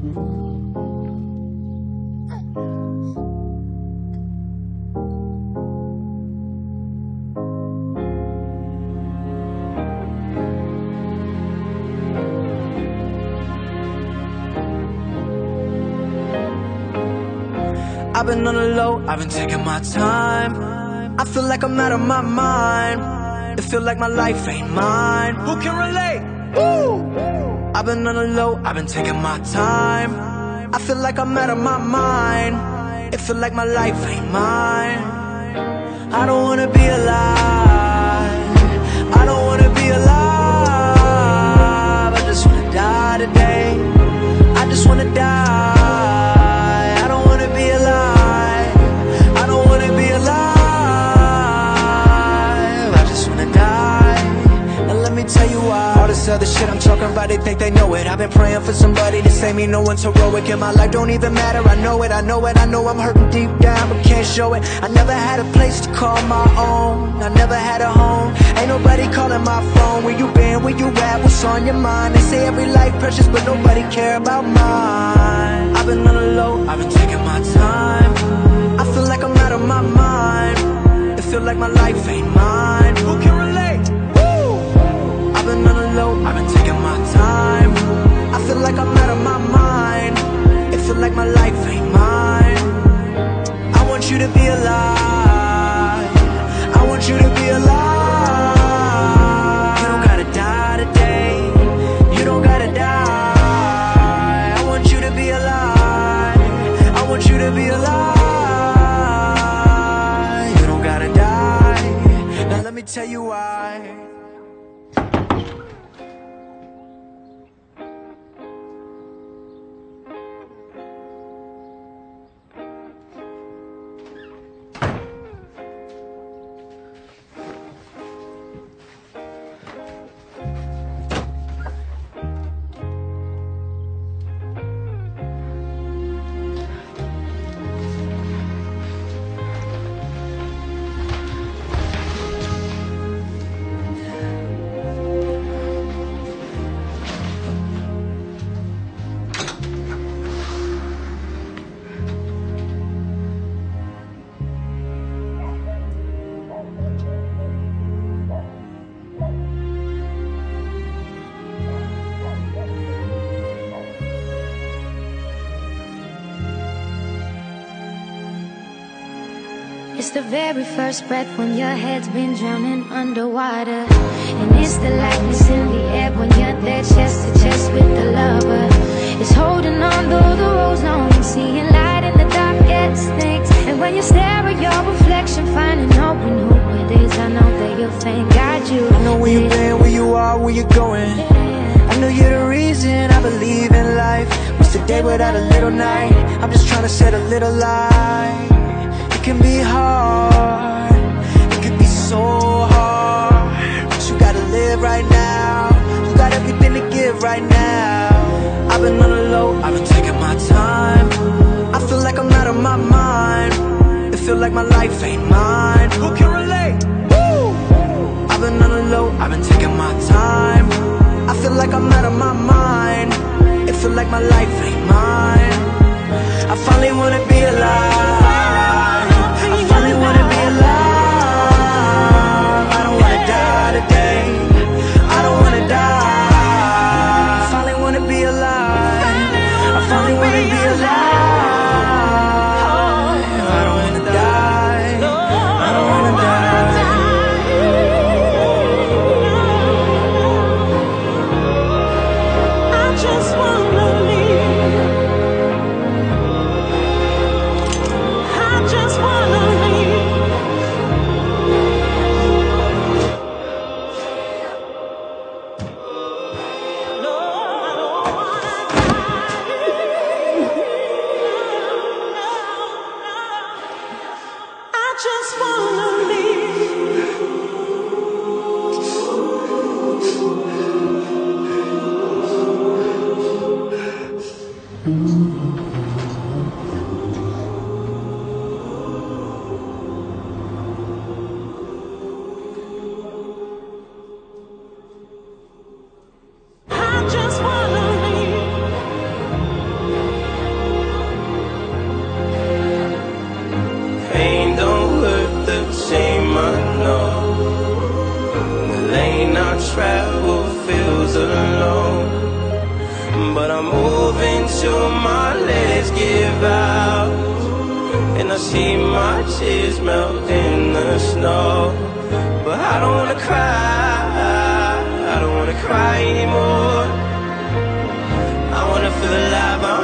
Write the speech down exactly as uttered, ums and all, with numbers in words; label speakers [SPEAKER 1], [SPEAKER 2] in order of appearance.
[SPEAKER 1] I've been on the low, I've been taking my time. I feel like I'm out of my mind. It feel like my life ain't mine. Who can relate? Woo! I've been on the low, I've been taking my time. I feel like I'm out of my mind. It feel like my life ain't mine. I don't wanna be alive. I don't wanna be alive. I just wanna die today. I just wanna die. Other shit I'm talking about, they think they know it. I've been praying for somebody to save me, no one's heroic. And my life don't even matter, I know it, I know it, I know I'm hurting deep down, but can't show it. I never had a place to call my own, I never had a home. Ain't nobody calling my phone. Where you been, where you at, what's on your mind? They say every life precious, but nobody care about mine. I've been on the low, I've been taking my time. I feel like I'm out of my mind. It feel like my life ain't mine. Who can relate? I've been on the low, I've been taking my time. I feel like I'm out of my mind. It feel like my life ain't mine. I want you to be alive. I want you to be alive. You don't gotta die today. You don't gotta die. I want you to be alive. I want you to be alive. You don't gotta die. Now let me tell you why.
[SPEAKER 2] It's the very first breath when your head's been drowning underwater. And it's the lightness in the air when you're there chest to chest with the lover. It's holding on though the road's long, seeing light in the darkest things. And when you stare at your reflection, finding out who it is, I know that you'll thank God you.
[SPEAKER 1] I know where you've been, where you are, where you're going. I know you're the reason I believe in life. What's the day without a little night? I'm just trying to set a little light. It can be hard, it can be so hard, but you gotta live right now. You got everything to give right now. I've been on the low, I've been taking my time. I feel like I'm out of my mind. It feel like my life ain't mine. Who can relate? Woo! I've been on the low, I've been taking my time. I feel like I'm out of my mind. It feel like my life ain't mine. I finally wanna be alive. I finally wanna be alive. I don't wanna die today. I don't wanna die. I finally wanna be alive. I finally wanna be alive. I don't wanna die. I don't wanna die.
[SPEAKER 3] I just wanna leave. alone. But I'm moving till my legs give out, and I see my tears melt in the snow. But I don't wanna cry, I don't wanna cry anymore. I wanna feel alive, I